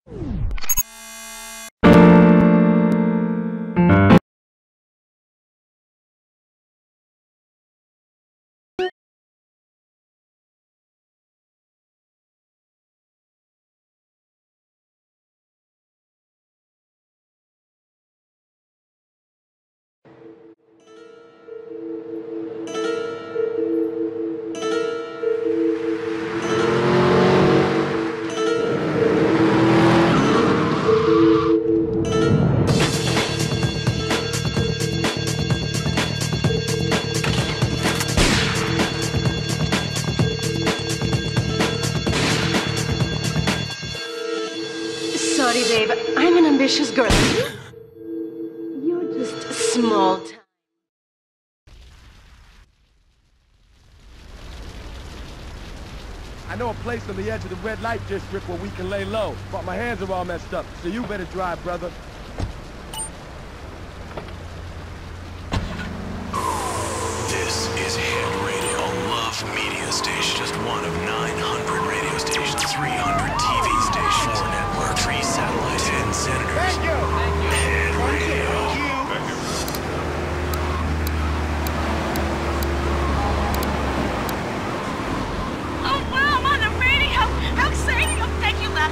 Sorry, babe. I'm an ambitious girl. You're just small time. I know a place on the edge of the red light district where we can lay low, but my hands are all messed up, so you better drive, brother. This is Hit Radio, a love media station. Just one of 900 radio stations, 300 TV stations, 4 networks, 3 satellites, 10 senators. Thank you! Hit Radio. Thank you. Oh, wow, I'm on the radio! How exciting! Oh, thank you, Left.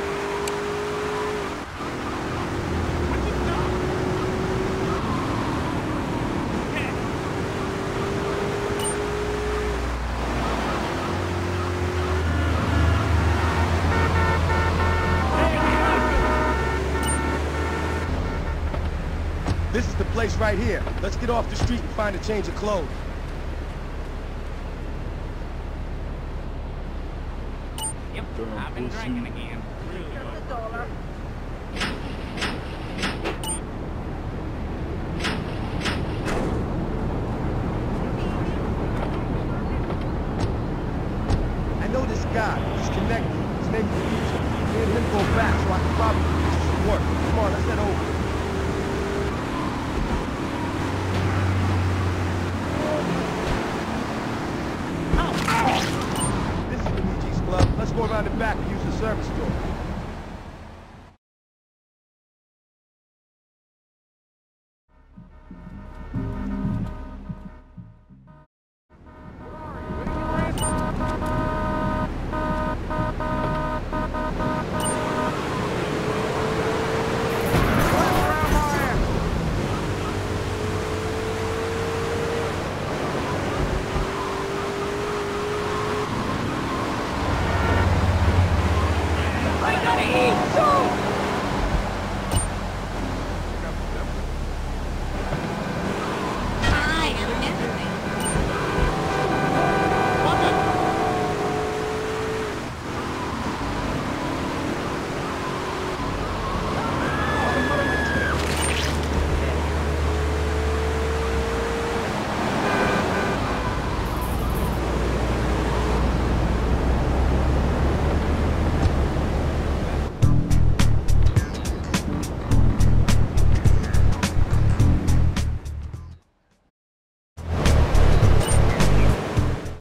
This is the place right here. Let's get off the street and find a change of clothes. Yep, I've been drinking again. I know this guy. He's connected. His name's Luigi. Me and him go back, so I can probably do some work. Come on, let's head over. This is Luigi's club. Let's go around the back and use the service door.